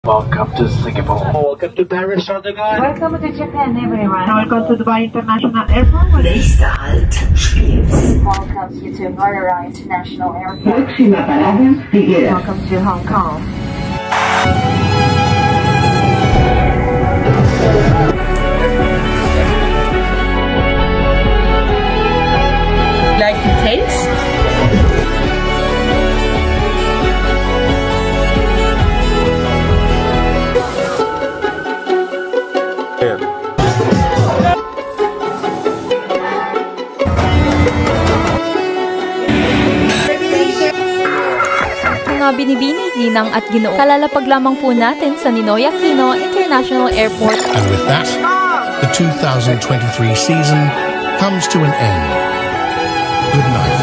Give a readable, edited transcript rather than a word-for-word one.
Welcome to Singapore. Welcome to Paris, Erdogan. Welcome to Japan, everyone. Welcome to Dubai International Airport. Nächster Halt, Spiels. Welcome you to Marara International Airport. Próxima parada, Figueira. Welcome to Hong Kong. Like to taste? Mga binibini, ginang at ginoo. Kalalapag lamang po natin sa Ninoy Aquino International Airport. And with that, the 2023 season comes to an end. Good night.